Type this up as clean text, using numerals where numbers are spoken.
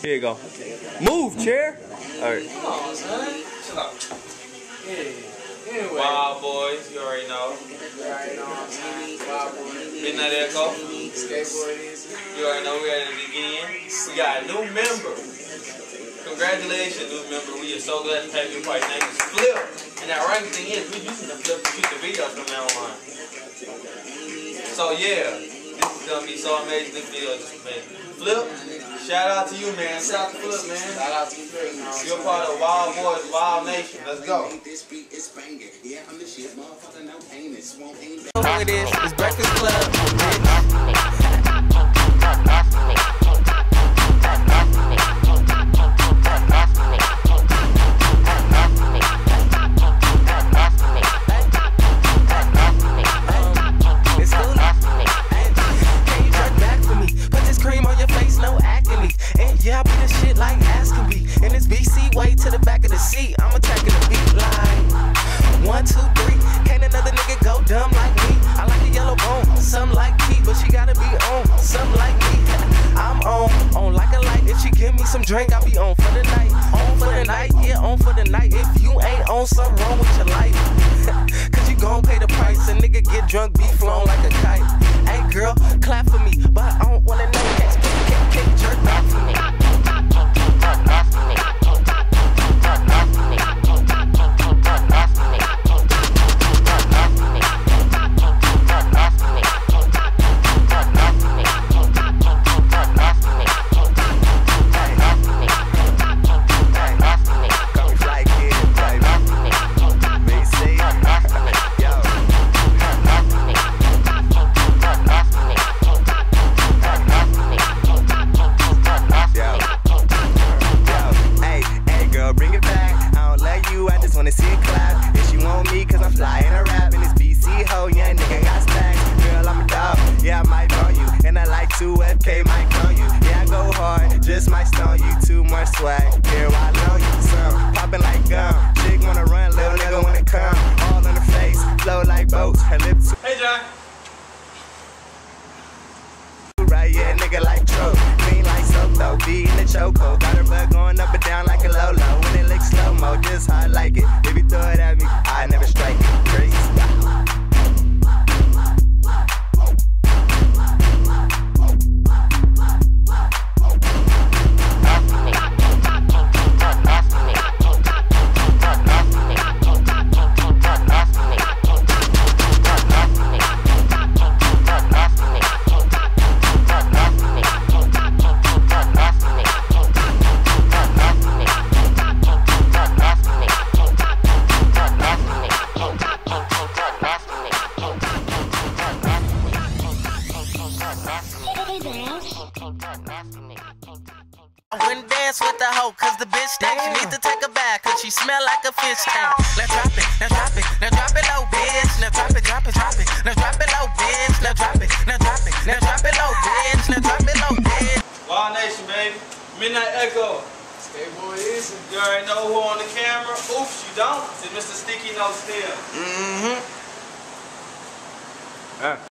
Here you go. Move, chair. Alright. Come on, son. Chill out. Yeah. Anyway. Wild Boys, you already know. You already know what I'm saying. Wild Boys. Midnight Echo. Skateboard is. You already know we ready to begin. We got a new member. Congratulations, new member. We are so glad to have you. Your name is Flip. And that right thing is, we're using the Flip to shoot the videos from now on. So yeah, this is gonna be so amazing. This video is just amazing. Flip, shout out to you, man. Shout out to Flip, man. Shout out to you, Flip. You're part of Wild Boys, Wild Nation. Let's go. Who it is? It's Breakfast Club. Yeah, I beat this shit like asking me. In this BC way to the back of the seat, I'm attacking the beat line. 1, 2, 3. Can't another nigga go dumb like me. I like the yellow bone, some like tea, but she gotta be on, some like me. I'm on like a light. If she give me some drink, I'll be on for the night. On for the night, yeah, on for the night. If you ain't on, something wrong with your life. Cause you gon' pay the price. A nigga get drunk, be flown like a kite. Hey girl, clap for me, but I don't wanna know. Can't jerk back for me. Swag, here I know you some popping like gum. Chick wanna run, little nigga wanna come. All in her face, flow like boats. Her lips. Hey, John. Right, yeah, nigga like choke. Clean like soap though, be in the choco. Got her butt going up and down like a Lolo. When it looks slow mo, just how I like it. If you throw it at me, I never strike it. Crazy. I wouldn't dance with the hoe, cause the bitch stank. She need to take a bath, cause she smell like a fish tank. Now drop it, now drop it, now drop it low, bitch. Now drop it, drop it, drop it. Now drop it low, bitch. Now drop it, now drop it, now drop it low, bitch. Now drop it low, bitch. Wild Nation, baby. Midnight Echo. Skateboard is. You already know who on the camera. Oops, you don't. It's Mr. Sticky Notes here. Mm-hmm.